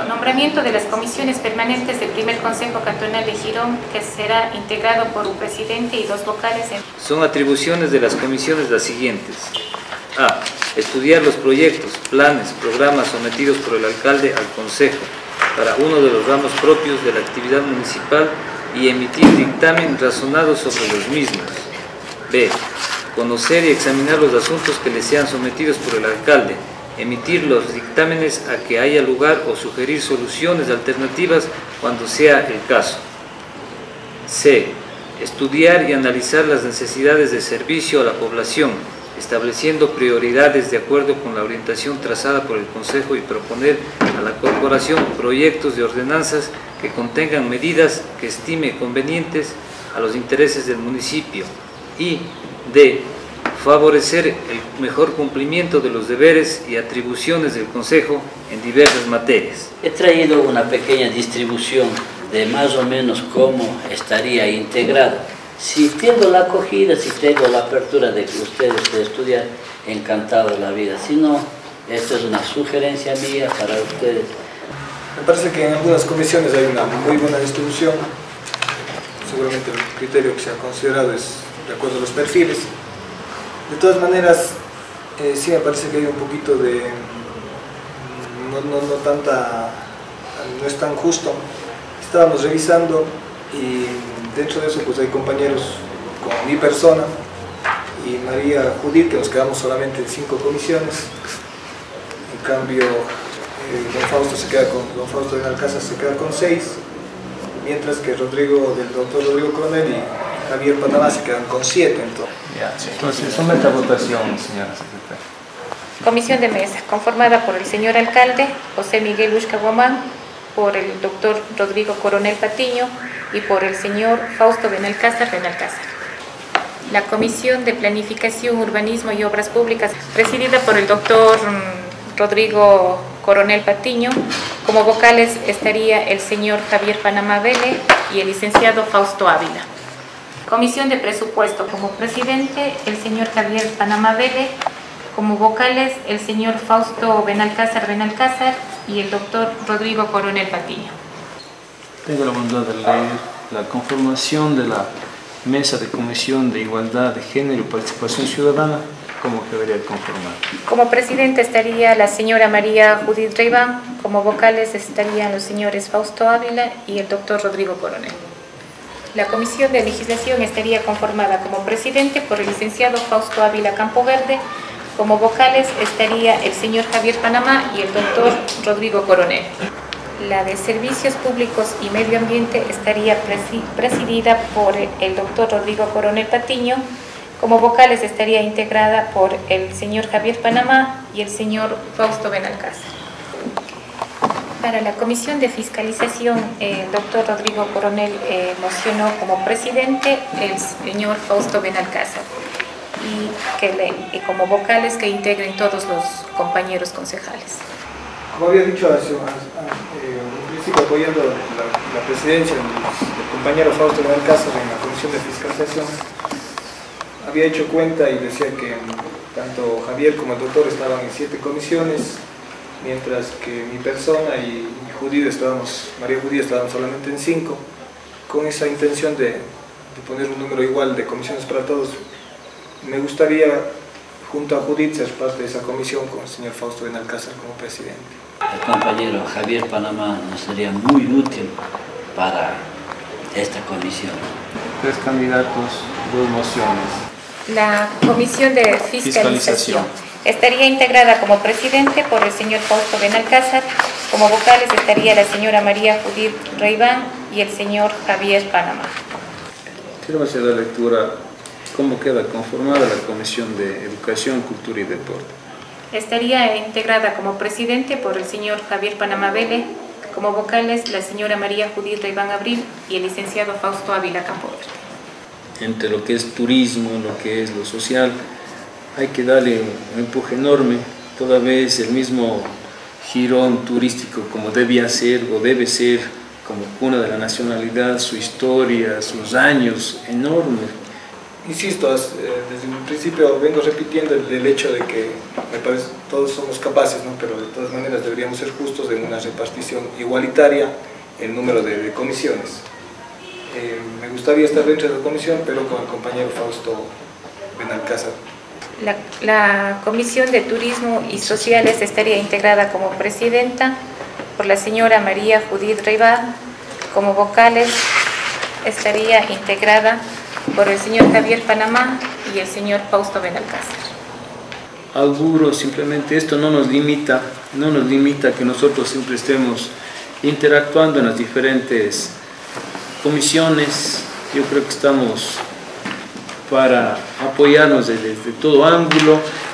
Nombramiento de las comisiones permanentes del primer Consejo Cantonal de Girón, que será integrado por un presidente y dos vocales. Son atribuciones de las comisiones las siguientes. A. Estudiar los proyectos, planes, programas sometidos por el alcalde al Consejo para uno de los ramos propios de la actividad municipal y emitir dictamen razonado sobre los mismos. B. Conocer y examinar los asuntos que le sean sometidos por el alcalde, emitir los dictámenes a que haya lugar o sugerir soluciones alternativas cuando sea el caso. C. Estudiar y analizar las necesidades de servicio a la población, estableciendo prioridades de acuerdo con la orientación trazada por el Consejo y proponer a la Corporación proyectos de ordenanzas que contengan medidas que estime convenientes a los intereses del municipio. Y D. Favorecer el mejor cumplimiento de los deberes y atribuciones del Consejo en diversas materias. He traído una pequeña distribución de más o menos cómo estaría integrado. Si tengo la acogida, si tengo la apertura de que ustedes de estudiar, encantado de la vida. Si no, esto es una sugerencia mía para ustedes. Me parece que en algunas comisiones hay una muy buena distribución. Seguramente el criterio que se ha considerado es de acuerdo a los perfiles. De todas maneras, sí me parece que hay un poquito de... no es tan justo. Estábamos revisando y dentro de eso pues hay compañeros como mi persona y María Judith, que nos quedamos solamente en 5 comisiones. En cambio, don Fausto Benalcázar se queda con 6, mientras que doctor Rodrigo Coronel y Javier Panamá se quedan con 7. Entonces, somete a votación, señora secretaria. Comisión de mesa, conformada por el señor alcalde, José Miguel Ushka Guamán, por el doctor Rodrigo Coronel Patiño y por el señor Fausto Benalcázar. La Comisión de Planificación, Urbanismo y Obras Públicas, presidida por el doctor Rodrigo Coronel Patiño. Como vocales estaría el señor Javier Panamá Vélez y el licenciado Fausto Ávila. Comisión de Presupuesto, como presidente el señor Javier Panamá Vélez, como vocales el señor Fausto Benalcázar y el doctor Rodrigo Coronel Patiño. Tengo la bondad de leer la conformación de la Mesa de Comisión de Igualdad de Género y Participación Ciudadana. ¿Cómo quedaría conformar? Como presidente estaría la señora María Judith Reiván, como vocales estarían los señores Fausto Ávila y el doctor Rodrigo Coronel. La Comisión de Legislación estaría conformada como presidente por el licenciado Fausto Ávila Campoverde, como vocales estaría el señor Javier Panamá y el doctor Rodrigo Coronel. La de Servicios Públicos y Medio Ambiente estaría presidida por el doctor Rodrigo Coronel Patiño. Como vocales estaría integrada por el señor Javier Panamá y el señor Fausto Benalcázar. Para la Comisión de Fiscalización, el doctor Rodrigo Coronel mocionó como presidente el señor Fausto Benalcázar y como vocales que integren todos los compañeros concejales. Como había dicho en principio, apoyando la presidencia del compañero Fausto Benalcázar en la Comisión de Fiscalización, había hecho cuenta y decía que tanto Javier como el doctor estaban en 7 comisiones, mientras que mi persona y María Judith estábamos solamente en 5, con esa intención de poner un número igual de comisiones para todos. Me gustaría, junto a Judith, ser parte de esa comisión con el señor Fausto Benalcázar como presidente. El compañero Javier Panamá nos sería muy útil para esta comisión. 3 candidatos, 2 mociones. La Comisión de Fiscalización estaría integrada como presidente por el señor Fausto Benalcázar, como vocales estaría la señora María Judith Reiván y el señor Javier Panamá. Quiero hacer la lectura cómo queda conformada la Comisión de Educación, Cultura y Deporte. Estaría integrada como presidente por el señor Javier Panamá Vélez, como vocales la señora María Judith Reiván Abril y el licenciado Fausto Ávila Campoverde. Entre lo que es turismo, lo que es lo social, hay que darle un empuje enorme, toda vez el mismo Girón turístico como debía ser o debe ser, como cuna de la nacionalidad, su historia, sus años enormes. Insisto, desde un principio vengo repitiendo el hecho de que me parece todos somos capaces, ¿no? Pero de todas maneras deberíamos ser justos en una repartición igualitaria el número de comisiones. Me gustaría estar dentro de la comisión, pero con el compañero Fausto Benalcázar. La Comisión de Turismo y Sociales estaría integrada como presidenta por la señora María Judith Reibán. Como vocales estaría integrada por el señor Javier Panamá y el señor Fausto Benalcázar. Auguro simplemente esto no nos limita que nosotros siempre estemos interactuando en las diferentes comisiones. Yo creo que estamos para apoyarnos desde todo ángulo